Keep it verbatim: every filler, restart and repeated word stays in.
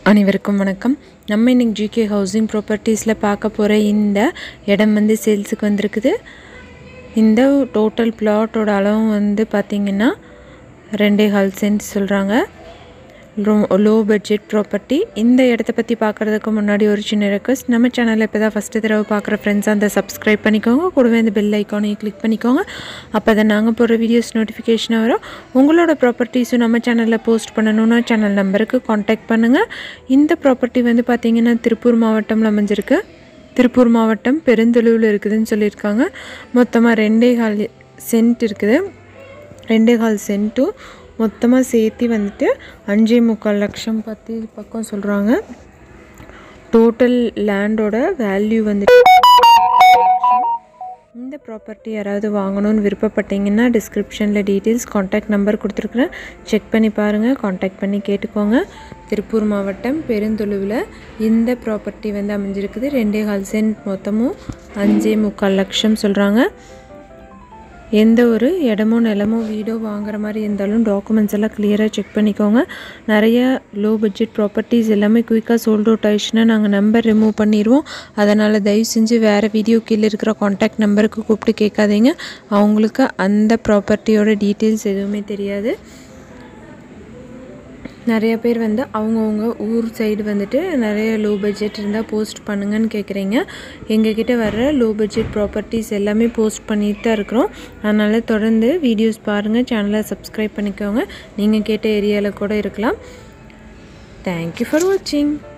அனைவருக்கும் வணக்கம். நம்ம இன்னைக்கு ஜிகே ஹவுசிங் ப்ராப்பர்ட்டிஸில் பார்க்க போகிற இந்த இடம் வந்து சேல்ஸுக்கு வந்திருக்குது. இந்த டோட்டல் பிளாட்டோட அளவு வந்து பார்த்திங்கன்னா ரெண்டே கால் சென்ட் சொல்கிறாங்க. Low low budget property. இந்த இடத்த பற்றி பார்க்குறதுக்கு முன்னாடி ஒரு சின்ன ரெக்வஸ்ட், நம்ம சேனலில் இப்போ தான் ஃபஸ்ட்டு தடவை பார்க்குற ஃப்ரெண்ட்ஸ் அந்த சப்ஸ்கிரைப் பண்ணிக்கோங்க. கூடவே இந்த பெல் ஐக்கானையும் கிளிக் பண்ணிக்கோங்க. அப்போ தான் நாங்கள் போடுற வீடியோஸ் நோட்டிஃபிகேஷனாக வரும். உங்களோட ப்ராப்பர்ட்டிஸும் நம்ம சேனலில் போஸ்ட் பண்ணணுன்னா சேனல் நம்பருக்கு காண்டாக்ட் பண்ணுங்கள். இந்த ப்ராப்பர்ட்டி வந்து பார்த்திங்கன்னா திருப்பூர் மாவட்டம்ல அமைஞ்சிருக்கு. திருப்பூர் மாவட்டம் பெருந்தொழுவில் இருக்குதுன்னு சொல்லியிருக்காங்க. மொத்தமாக ரெண்டே கால் சென்ட் இருக்குது. ரெண்டே கால் சென்ட்டும் மொத்தமாக சேர்த்து வந்துட்டு அஞ்சே முக்கால் லட்சம் பற்றி பக்கம் சொல்கிறாங்க. டோட்டல் லேண்டோட வேல்யூ வந்துட்டு இந்த ப்ராப்பர்ட்டி யாராவது வாங்கணும்னு விருப்பப்பட்டீங்கன்னா டிஸ்கிரிப்ஷனில் டீட்டெயில்ஸ் காண்டாக்ட் நம்பர் கொடுத்துருக்குறேன். செக் பண்ணி பாருங்கள், காண்டாக்ட் பண்ணி கேட்டுக்கோங்க. திருப்பூர் மாவட்டம் பெருந்தொழுவில் இந்த ப்ராப்பர்ட்டி வந்து அமைஞ்சிருக்குது. ரெண்டே கால் சென்ட், மொத்தமும் அஞ்சே முக்கால் லட்சம் சொல்கிறாங்க. எந்த ஒரு இடமோ நிலமோ வீடோ வாங்குற மாதிரி இருந்தாலும் டாக்குமெண்ட்ஸ் எல்லாம் கிளியராக செக் பண்ணிக்கோங்க. நிறைய லோ பட்ஜெட் ப்ராப்பர்ட்டிஸ் எல்லாமே குயிக்காக சோல்ட் அவுட் ஆயிடுச்சுன்னா நாங்கள் நம்பர் ரிமூவ் பண்ணிடுவோம். அதனால் தயவு செஞ்சு வேறு வீடியோ கீழே இருக்கிற காண்டாக்ட் நம்பருக்கு கூப்பிட்டு கேட்காதீங்க. அவங்களுக்கு அந்த ப்ராப்பர்ட்டியோட டீட்டெயில்ஸ் எதுவுமே தெரியாது. நிறைய பேர் வந்து அவங்கவுங்க ஊர் சைடு வந்துட்டு நிறைய லோ பட்ஜெட் இருந்தால் போஸ்ட் பண்ணுங்கன்னு கேட்குறீங்க. எங்ககிட்ட வர்ற லோ பட்ஜெட் ப்ராப்பர்ட்டிஸ் எல்லாமே போஸ்ட் பண்ணிட்டு தான் இருக்கிறோம். அதனால் தொடர்ந்து வீடியோஸ் பாருங்கள், சேனலை சப்ஸ்கிரைப் பண்ணிக்கோங்க. நீங்கள் கேட்ட ஏரியாவில் கூட இருக்கலாம். தேங்க்யூ ஃபார் வாட்சிங்.